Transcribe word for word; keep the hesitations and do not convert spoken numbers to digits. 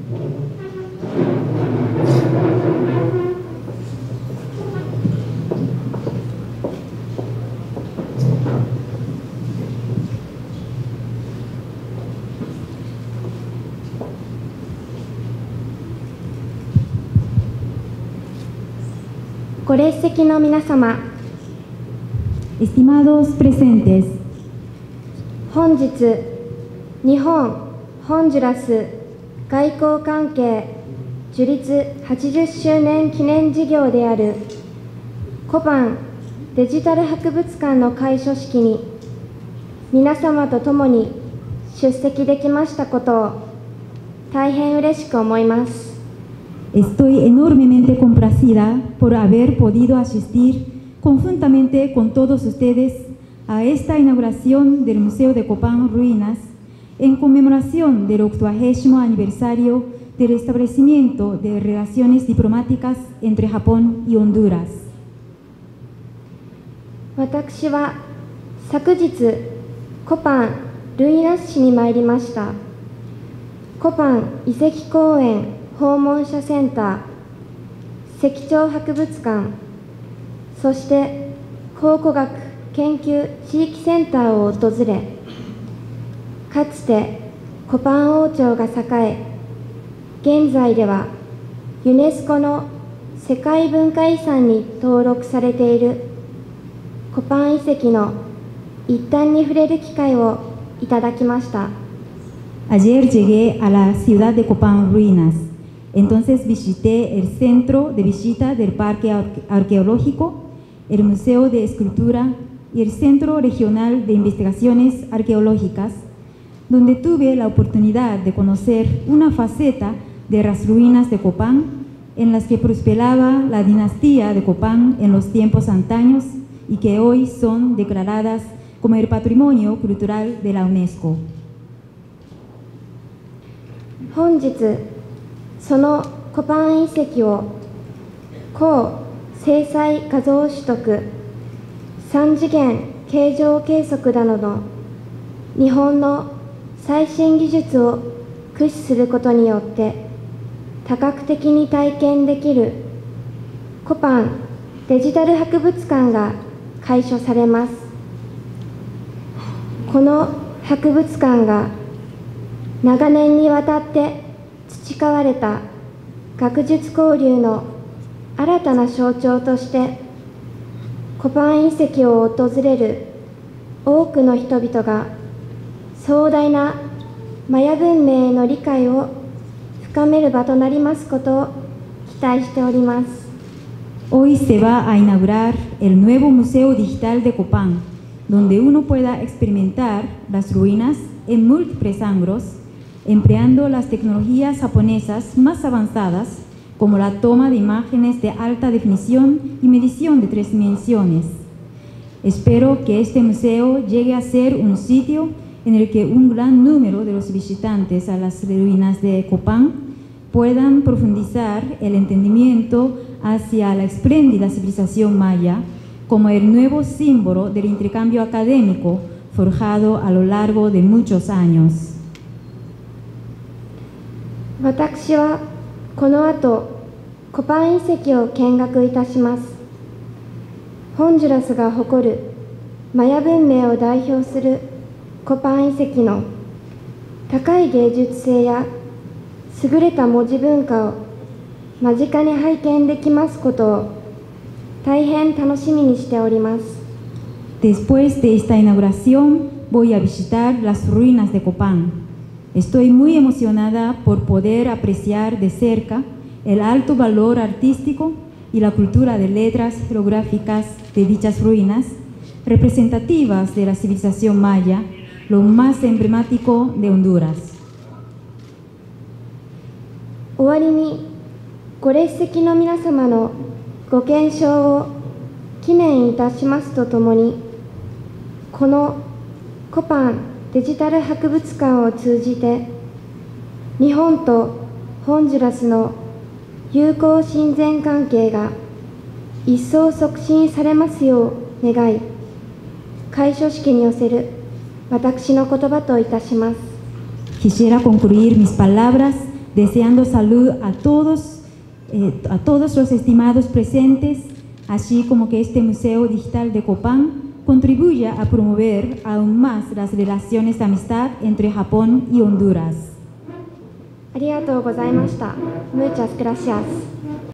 ご列席の皆様、 Estimados presentes, 本日、日本・ホンジュラス外交関係樹立はちじゅっしゅうねん記念事業であるコパンデジタル博物館の開所式に皆様と共に出席できましたことを大変嬉しく思います。 estoy enormemente complacida por haber podido asistir conjuntamente con todos ustedes a esta inauguración del Museo de Copán Ruinas en conmemoración del octuagésimo aniversario del establecimiento de relaciones diplomáticas entre Japón y Honduras. 私は昨日、コパンルイナス市に参りました。コパン遺跡公園訪問者センター、石彫博物館、そして考古学研究地域センターを訪れ、かつてコパン王朝が栄え、現在ではユネスコの世界文化遺産に登録されているコパン遺跡の一端に触れる機会をいただきました。 Ayer llegué a la ciudad de Copán Ruinas. Entonces visité el centro de visita del Parque Arqueológico, el Museo de Escultura y el Centro Regional de Investigaciones Arqueológicas, donde tuve la oportunidad de conocer una faceta de las ruinas de Copán en las que prosperaba la dinastía de Copán en los tiempos antaños y que hoy son declaradas como el Patrimonio Cultural de la UNESCO. 本日そのコパン遺跡を高精細画像取得、三次元形状計測などの日本の最新技術を駆使することによって多角的に体験できるコパンデジタル博物館が開所されます。この博物館が長年にわたって培われた学術交流の新たな象徴としてコパン遺跡を訪れる多くの人々が壮大なマヤ文明への理解を深める場となりますことを期待しております。 Hoy se va a inaugurar el nuevo Museo Digital de Copán, donde uno pueda experimentar las ruinas en múltiples ángulos, empleando las tecnologías japonesas más avanzadas, como la toma de imágenes de alta definición y medición de tres dimensiones. Espero que este museo llegue a ser un sitio en el que un gran número de los visitantes a las ruinas de Copán puedan profundizar el entendimiento hacia la espléndida civilización maya como el nuevo símbolo del intercambio académico forjado a lo largo de muchos años. 私はこの後、コパン遺跡を見学いたします。ホンジュラスが誇るマヤ文明を代表するコパン遺跡の高い芸術性や優れた文字文化を間近に拝見できますことを大変楽しみにしております。 Después de esta inauguración voy a visitar las ruinas de Copán. Estoy muy emocionada por poder apreciar de cerca el alto valor artístico y la cultura de letras jeroglíficas de dichas ruinas, representativas de la civilización maya, lo más emblemático de Honduras. 終わりにご列席の皆様のご健勝を記念いたしますとともに、このコパンデジタル博物館を通じて日本とホンジュラスの友好親善関係が一層促進されますよう願い、開所式に寄せる私の言葉といたします。 Quisiera concluir mis palabras deseando salud a todos, eh, a todos los estimados presentes, así como que este Museo Digital de Copán contribuya a promover aún más las relaciones de amistad entre Japón y Honduras. ありがとうございました。Muchas gracias.